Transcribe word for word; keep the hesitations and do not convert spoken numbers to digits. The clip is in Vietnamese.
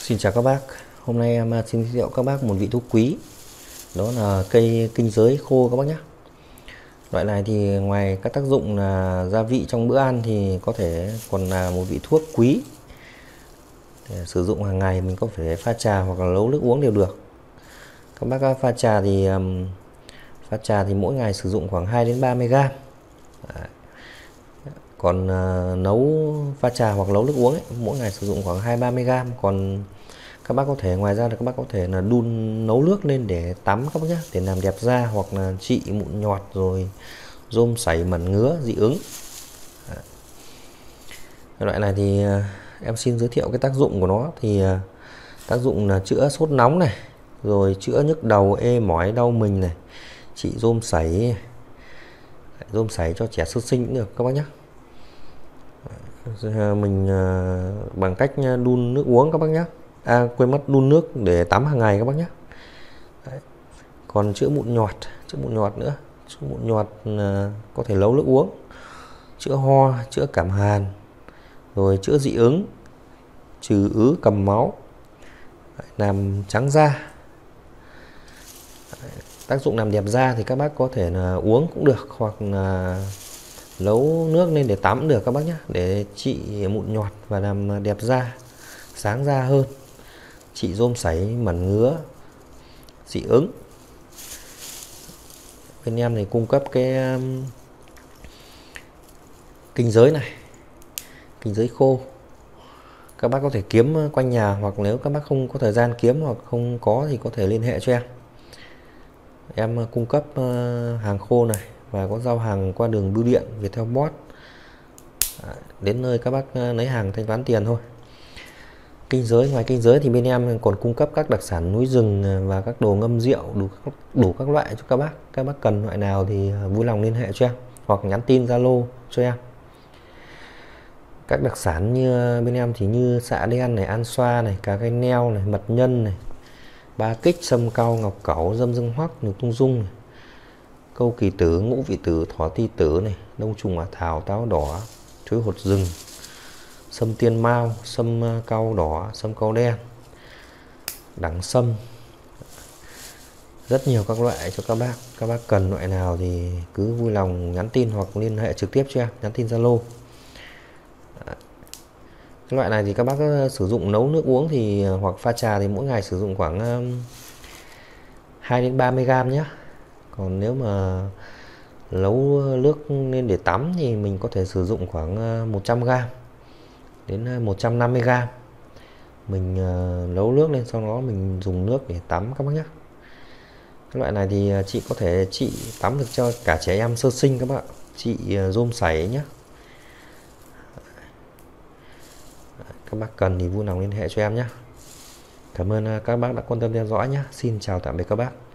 Xin chào các bác. Hôm nay em xin giới thiệu các bác một vị thuốc quý. Đó là cây kinh giới khô các bác nhé. Loại này thì ngoài các tác dụng là gia vị trong bữa ăn thì có thể còn là một vị thuốc quý. Để sử dụng hàng ngày mình có thể pha trà hoặc là nấu nước uống đều được. Các bác pha trà thì pha trà thì mỗi ngày sử dụng khoảng hai đến ba mươi gam. Còn uh, nấu pha trà hoặc nấu nước uống ấy, mỗi ngày sử dụng khoảng hai ba mươi gam. Còn các bác có thể ngoài ra là các bác có thể là đun nấu nước lên để tắm các bác nhé, để làm đẹp da hoặc là trị mụn nhọt rồi rôm sảy mẩn ngứa dị ứng. Đấy. Loại này thì uh, em xin giới thiệu cái tác dụng của nó thì uh, tác dụng là chữa sốt nóng này, rồi chữa nhức đầu, ê mỏi, đau mình này, trị rôm sảy, rôm sảy cho trẻ sơ sinh cũng được các bác nhé. Mình bằng cách đun nước uống các bác nhé. À, quên mất đun nước để tắm hàng ngày các bác nhé. Đấy. Còn chữa mụn nhọt, chữa mụn nhọt nữa, chữa mụn nhọt có thể nấu nước uống, chữa ho, chữa cảm hàn, rồi chữa dị ứng, trừ ứ cầm máu, làm trắng da. Đấy. Tác dụng làm đẹp da thì các bác có thể là uống cũng được hoặc là nấu nước lên để tắm được các bác nhé, để trị mụn nhọt và làm đẹp da, sáng da hơn, trị rôm sảy mẩn ngứa, dị ứng. Bên em thì cung cấp cái um, kinh giới này, kinh giới khô. Các bác có thể kiếm quanh nhà, hoặc nếu các bác không có thời gian kiếm hoặc không có thì có thể liên hệ cho em. Em cung cấp uh, hàng khô này và có giao hàng qua đường bưu điện Viettelbot. Đến nơi các bác lấy hàng thanh toán tiền thôi. Kinh giới, ngoài kinh giới thì bên em còn cung cấp các đặc sản núi rừng và các đồ ngâm rượu đủ đủ các loại cho các bác. Các bác cần loại nào thì vui lòng liên hệ cho em hoặc nhắn tin Zalo cho em. Các đặc sản như bên em thì như xạ đen này, an xoa này, cà gai neo này, mật nhân này, ba kích, sâm cau, ngọc cẩu, dâm dương hoắc, nục tung dung này, câu kỳ tử, ngũ vị tử, thỏ ti tử này, đông trùng hạ thảo, táo đỏ, chuối hột rừng, sâm tiên mao, sâm cau đỏ, sâm cau đen, đẳng sâm. Rất nhiều các loại cho các bác. Các bác cần loại nào thì cứ vui lòng nhắn tin hoặc liên hệ trực tiếp cho em, nhắn tin Zalo. Cái loại này thì các bác sử dụng nấu nước uống thì hoặc pha trà thì mỗi ngày sử dụng khoảng hai đến ba mươi gam nhé. Còn nếu mà nấu nước lên để tắm thì mình có thể sử dụng khoảng một trăm gam đến một trăm năm mươi gam. Mình nấu nước lên, sau đó mình dùng nước để tắm các bác nhé. Cái loại này thì chị có thể trị tắm được cho cả trẻ em sơ sinh các bạn, trị rôm sảy nhé. Các bác cần thì vui lòng liên hệ cho em nhé. Cảm ơn các bác đã quan tâm theo dõi nhé. Xin chào tạm biệt các bác.